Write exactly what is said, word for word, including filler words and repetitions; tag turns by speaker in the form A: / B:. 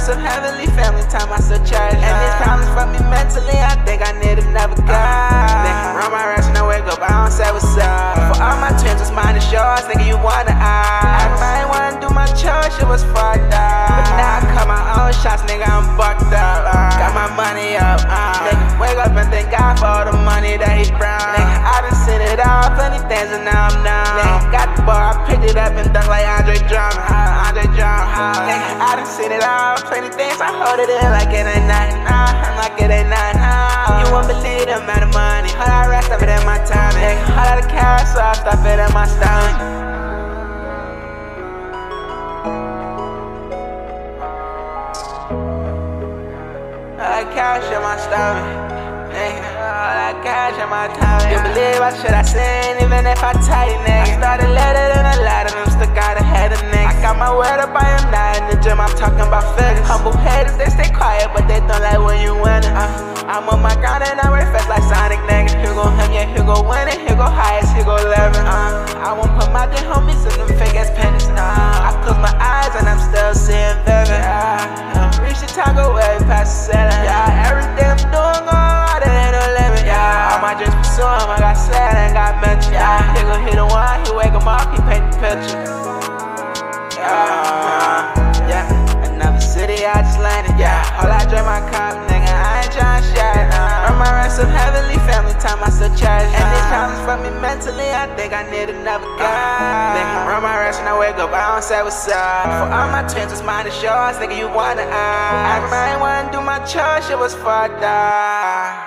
A: some heavenly family time I still cherish. And these problems for me mentally, I think I need another guy. Nigga, run my rest when I wake up, I don't say what's up. For all my twins, it's mine to show us, nigga, you wanna eye. I might wanna do my chores, shit was fucked up. But now I cut my own shots, nigga, I'm bucked up. Uh, got my money up, uh, nigga, wake up and thank God for all the money that he brought. Nigga, I done seen it all, plenty things and now I'm numb. Nigga, got the ball, I picked it up and dunk like Andre Drummond. Uh, Andre Drummond, uh, nigga, I done seen it all, plenty things, I hold it in like it ain't nothing. Uh, like it ain't nothing. Uh, you won't believe the amount of money. Whole lot of rest of it in my time, nigga. Whole lot of cash, so I stuff it in my stomach. All that cash in my stomach, nigga. All that cash in my tummy. You believe I should I seen, even if I tell you, nigga. I started later than a lot of them stuck out ahead of niggas. I got my word up, I am not in the gym, I'm talking about figures. Humble haters, they stay quiet, but they don't like when you winning. Uh, I'm on my grind and I work fast like Sonic, nigga. Here go him, yeah, here go winning, here go highest, here go living. Uh, I won't put my good homies in them fake ass pennies, nah. I close my eyes and I'm still seeing vivid. Uh, reach the top, go way past the ceiling. Yeah, everything I'm doing going hard, it ain't no limit. Yeah, all my dreams pursuing, I got said and got mentioned. Yeah, he gon' hit the one, he wake him up, he paint the picture. Yeah, yeah, another city I just landed. Yeah, all I drink my cup, nigga, I ain't tryna share it. Earn my rest of heavenly family time I still cherish. And these problems for me mentally, I think I need another guy. Nigga, run my rest when I wake up, I don't say what's up. For all my twins, it's mine to show us, nigga, you wanna eye. I might wanna do my chores, shit was fucked up.